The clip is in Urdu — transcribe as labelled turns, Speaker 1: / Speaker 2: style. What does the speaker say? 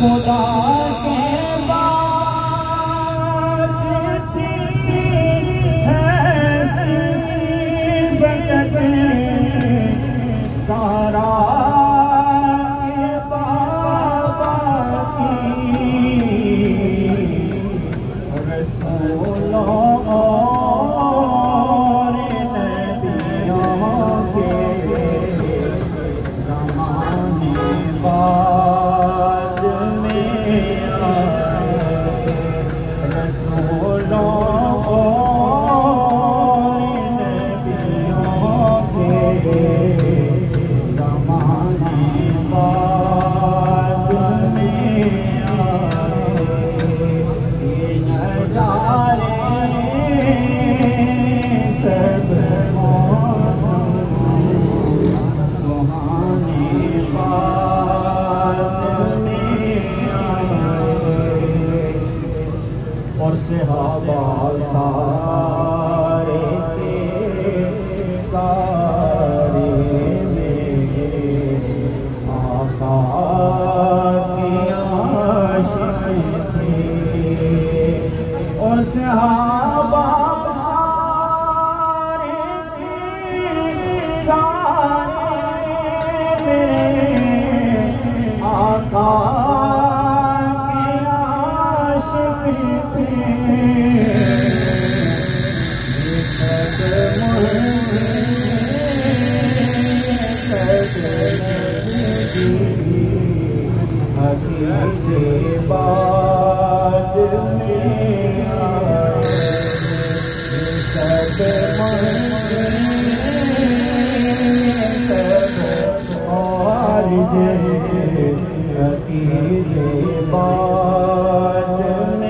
Speaker 1: خدا کے بعد تھی ایسی صفت زہرا کے بابا کی رسولوں اور نبیوں کے زمانے بعد میں آئے رسولوں اور نبیوں کے زمانے بعد میں آئے یہ نظارے سب سہانے بعد میں آئے اور صحابہ سارے کے سارے میرے آقا کے عاشق تھے اور صحابہ سارے کے سارے میرے آقا کے عاشق تھے حقیقی بعد میں آئے سب اور حقیقی بعد